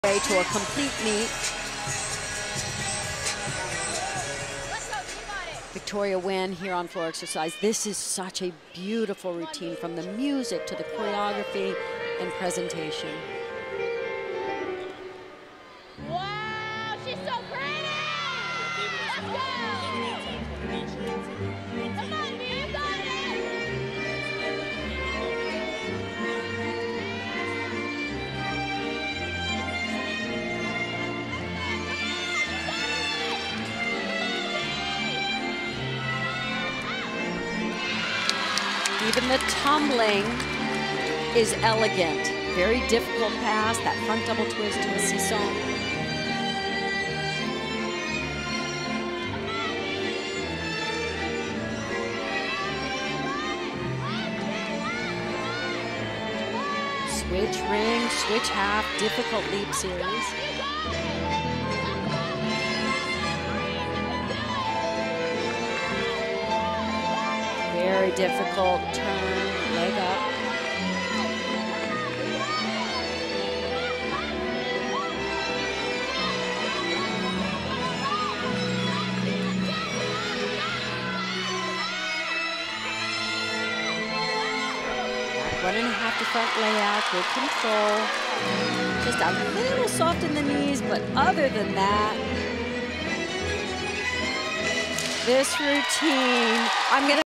way to a complete meet. Victoria Nguyen here on Floor Exercise. This is such a beautiful routine, from the music to the choreography and presentation. Wow, she's so pretty! Let's go! Come on, B, you got it! Even the tumbling is elegant. Very difficult pass, that front double twist to a seesaw. Switch ring, switch half, difficult leap series. Very difficult turn, leg up. Back 1.5 to front layout, good control. Just a little soft in the knees, but other than that, this routine, I'm gonna